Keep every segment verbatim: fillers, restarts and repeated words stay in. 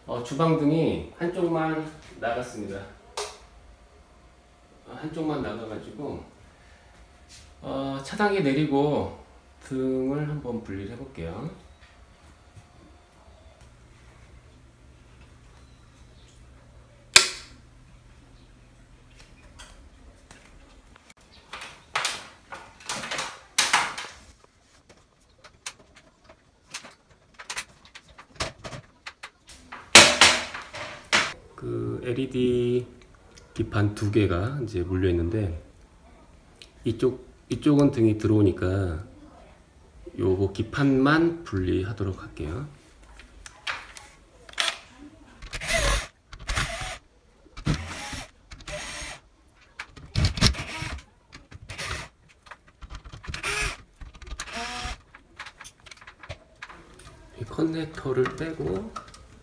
어, 주방등이 한쪽만 나갔습니다. 한쪽만 나가가지고 어, 차단기 내리고 등을 한번 분리를 해볼게요. 그 엘이디 기판 두 개가 이제 물려 있는데, 이쪽 이쪽은 등이 들어오니까 요거 기판만 분리하도록 할게요. 이 커넥터를 빼고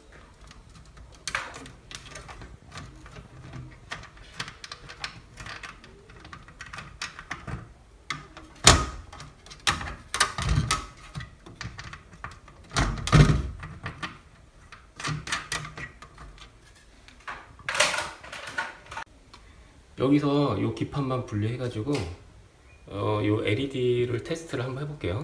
여기서 요 기판만 분리해 가지고 어, 요 엘이디를 테스트를 한번 해볼게요.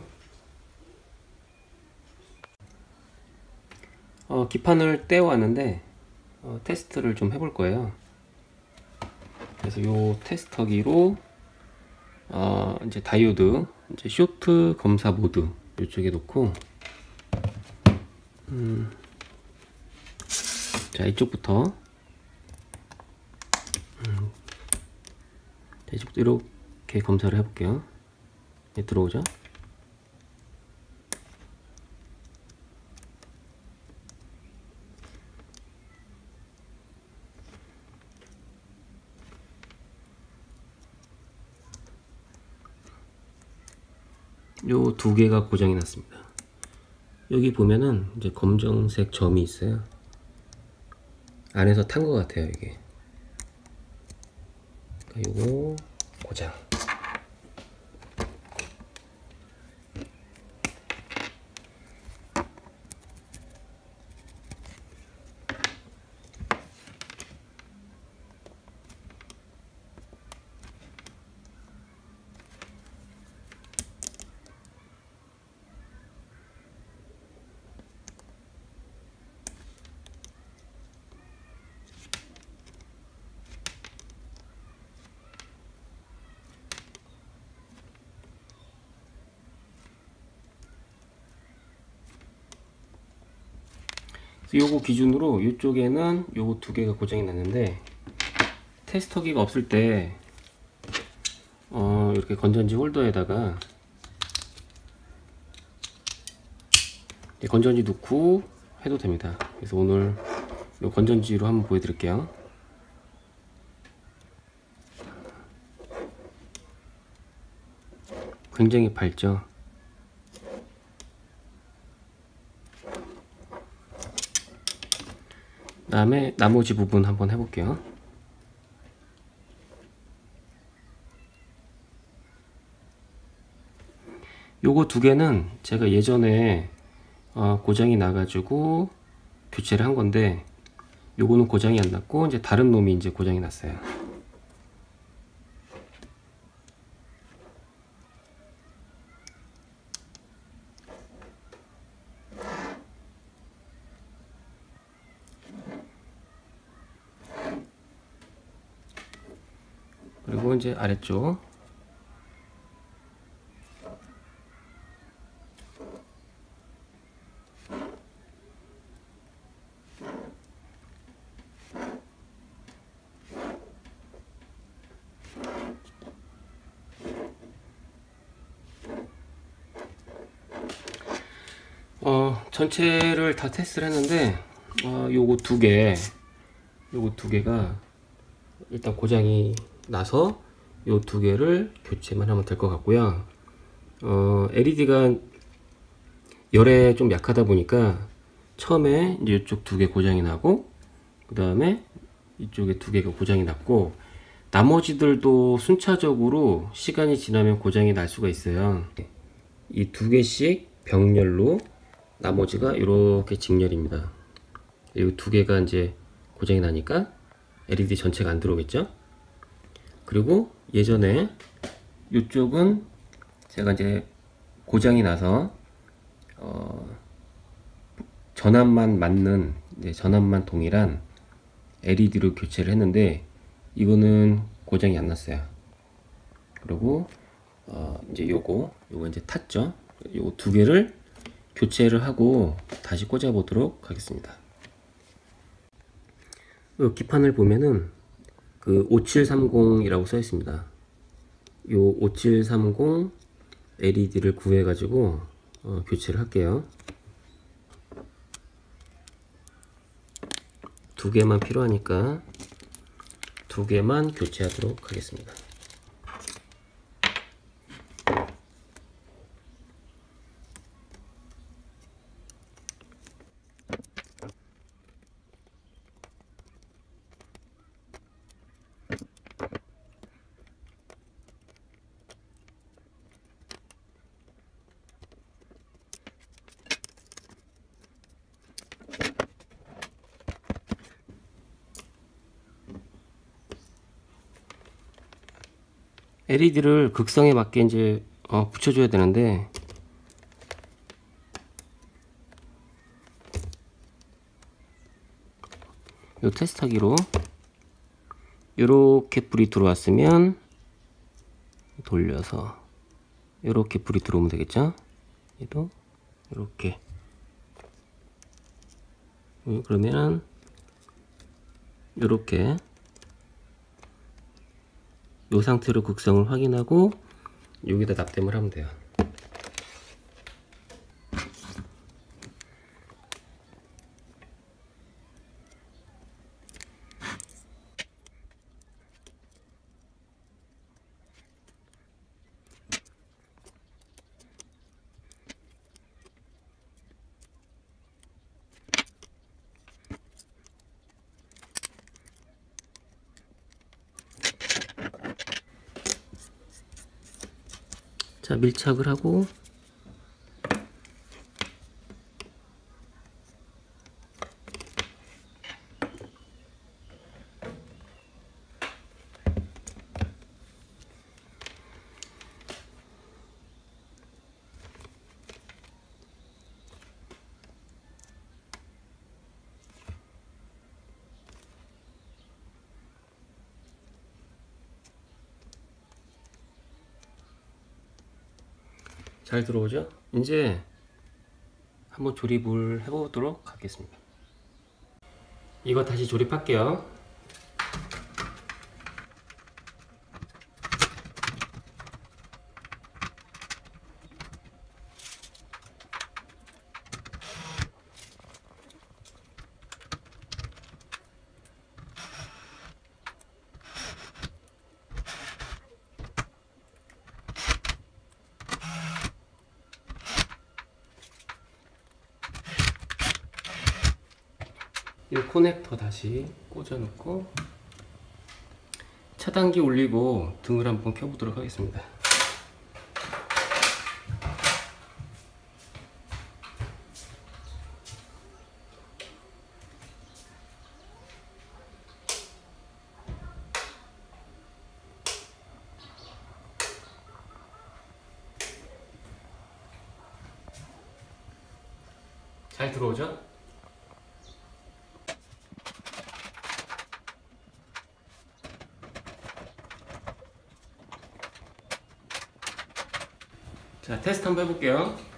어, 기판을 떼어왔는데 어, 테스트를 좀 해볼 거예요. 그래서 요 테스터기로 어, 이제 다이오드 이제 쇼트 검사 모드 이쪽에 놓고 음, 자 이쪽부터 음, 이쪽부터 이렇게 검사를 해볼게요. 네, 들어오죠? 요 두 개가 고장이 났습니다. 여기 보면은 이제 검정색 점이 있어요. 안에서 탄 것 같아요, 이게. 그러니까 요거 고장. 요거 기준으로 이쪽에는 요거 두 개가 고장이 났는데, 테스터기가 없을 때 어, 이렇게 건전지 홀더에다가 건전지 넣고 해도 됩니다. 그래서 오늘 요 건전지로 한번 보여드릴게요. 굉장히 밝죠? 그 다음에 나머지 부분 한번 해볼게요. 요거 두 개는 제가 예전에 어, 고장이 나가지고 교체를 한 건데, 요거는 고장이 안 났고 이제 다른 놈이 이제 고장이 났어요. 그리고 이제 아래쪽 어, 전체를 다 테스트를 했는데 어, 요거 두 개, 요거 두 개가 일단 고장이 나서 요 두 개를 교체만 하면 될 것 같고요. 어, 엘이디가 열에 좀 약하다 보니까 처음에 이제 이쪽 두 개 고장이 나고, 그 다음에 이쪽에 두 개가 고장이 났고, 나머지들도 순차적으로 시간이 지나면 고장이 날 수가 있어요. 이 두 개씩 병렬로 나머지가 이렇게 직렬입니다. 이 두 개가 이제 고장이 나니까 엘이디 전체가 안 들어오겠죠. 그리고 예전에 이쪽은 제가 이제 고장이 나서 어 전압만 맞는, 네, 전압만 동일한 엘이디로 교체를 했는데 이거는 고장이 안 났어요. 그리고 어 이제 요거 요거 이제 탔죠. 요거 두 개를 교체를 하고 다시 꽂아 보도록 하겠습니다. 요 기판을 보면은 그 오칠삼공이라고 써 있습니다. 요 오칠삼공 엘이디를 구해 가지고 어, 교체를 할게요. 두 개만 필요하니까 두 개만 교체하도록 하겠습니다. 엘이디를 극성에 맞게 이제 어, 붙여줘야 되는데 요 테스트하기로 요렇게 불이 들어왔으면 돌려서 요렇게 불이 들어오면 되겠죠. 얘도 요렇게 그러면 요렇게 이 상태로 극성을 확인하고 여기다 납땜을 하면 돼요. 자, 밀착을 하고 잘 들어오죠? 이제 한번 조립을 해보도록 하겠습니다. 이거 다시 조립할게요. 이 코넥터 다시 꽂아 놓고 차단기 올리고 등을 한번 켜보도록 하겠습니다. 잘 들어오죠? 자, 테스트 한번 해볼게요.